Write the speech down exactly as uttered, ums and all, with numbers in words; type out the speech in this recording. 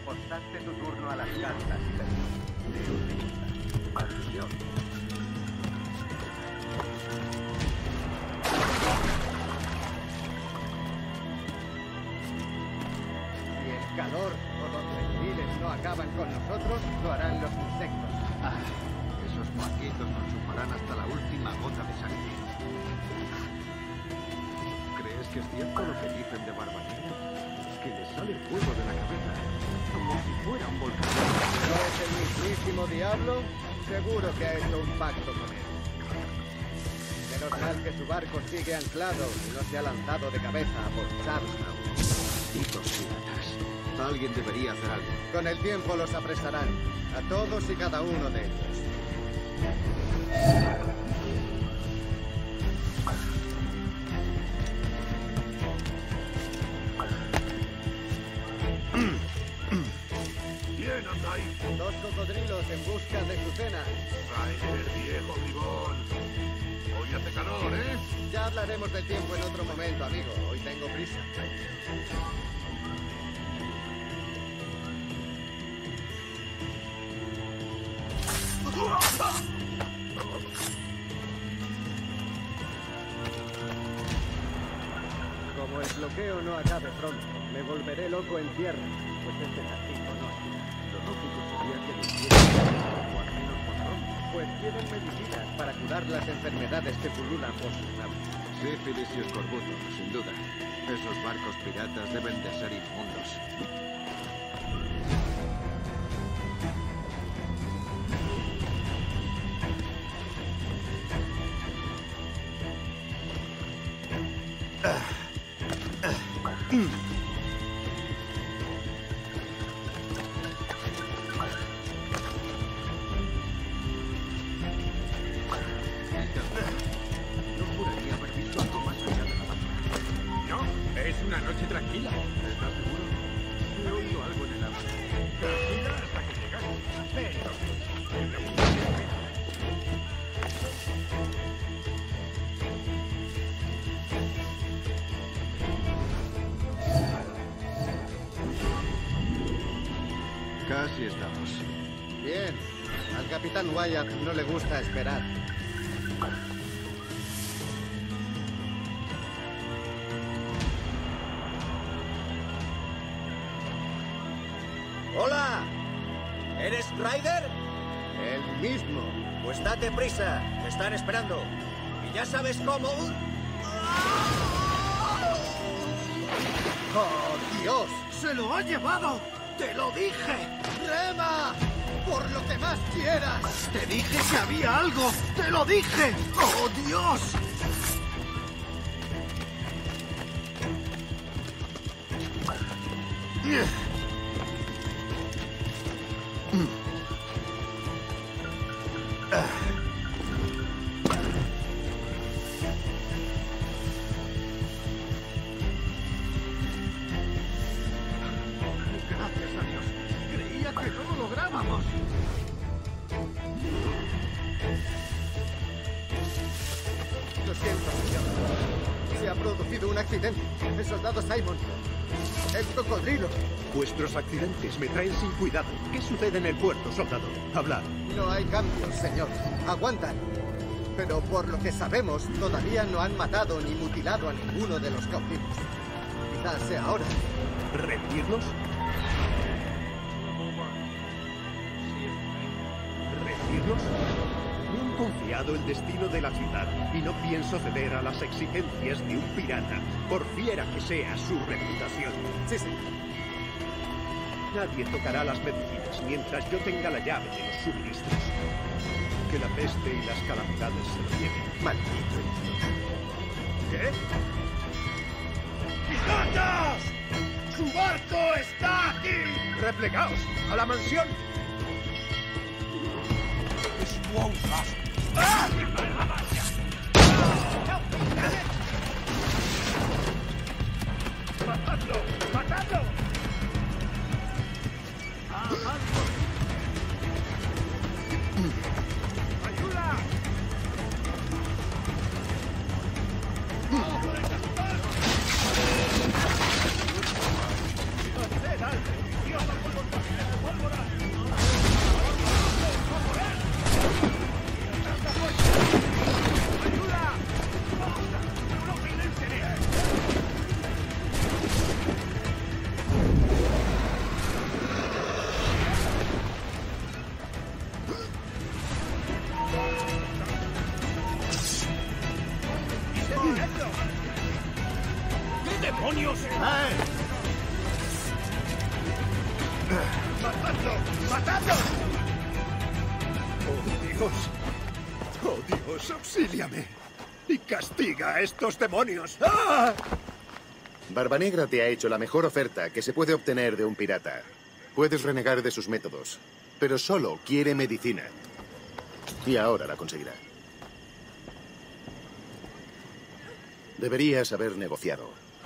Apostaste tu turno a las cartas y perdiste. Maldición. Si el calor o los reptiles no acaban con nosotros, lo harán los insectos. Ah, esos mosquitos nos chuparán hasta la última gota de sangre. ¿Crees que es cierto lo que dicen de Barba Negra? Que le sale fuego de la cabeza, como si fuera un volcán. ¿No es el mismísimo diablo? Seguro que ha hecho un pacto con él. Menos mal que su barco sigue anclado y no se ha lanzado de cabeza a por Charlestown. Malditos piratas. Alguien debería hacer algo. Con el tiempo los apresarán, a todos y cada uno de ellos. Dos cocodrilos en busca de su cena. Ryder, viejo bribón. Hoy hace calor, ¿eh? Ya hablaremos del tiempo en otro momento, amigo. Hoy tengo prisa. Como el bloqueo no acabe pronto, me volveré loco en tierra, pues este castigo no ayuda. Lo lógico sería que lo hicieran, o al menos por pronto. Pues tienen medicinas para curar las enfermedades que pululan por sus naves. Sífilis y escorbuto, sin duda. Esos barcos piratas deben de ser inmundos. Casi estamos. Bien. Al capitán Wyatt no le gusta esperar. ¡Hola! ¿Eres Ryder? El mismo. Pues date prisa, te están esperando. Y ya sabes cómo... ¡Oh, Dios! ¡Se lo ha llevado! ¡Te lo dije! ¡Rema! ¡Por lo que más quieras! ¡Te dije que había algo! ¡Te lo dije! ¡Oh, Dios! Lo siento, señor. Se ha producido un accidente. El soldado Simon. El cocodrilo. Vuestros accidentes me traen sin cuidado. ¿Qué sucede en el puerto, soldado? Hablad. No hay cambios, señor. Aguantan. Pero por lo que sabemos, todavía no han matado ni mutilado a ninguno de los cautivos. Quizás sea ahora. ¿Rendirnos? ¿Rendirnos? Me han confiado el destino de la ciudad y no pienso ceder a las exigencias de un pirata, por fiera que sea su reputación. Sí, sí. Nadie tocará las medicinas mientras yo tenga la llave de los suministros. Que la peste y las calamidades se lo lleven. Maldito idiota. ¿Qué? ¡Piratas! ¡Su barco está aquí! ¡Replegaos a la mansión! ¡Ah! ¡Matadlo! ¡Matadlo! ¡Ayuda! ¡No sé, dale! ¡Dios, demonios! ¡Eh! ¡Matadlo! ¡Matadlo! ¡Oh, Dios! ¡Oh, Dios, auxíliame! ¡Y castiga a estos demonios! ¡Ah! Barbanegra te ha hecho la mejor oferta que se puede obtener de un pirata. Puedes renegar de sus métodos, pero solo quiere medicina. Y ahora la conseguirá. Deberías haber negociado.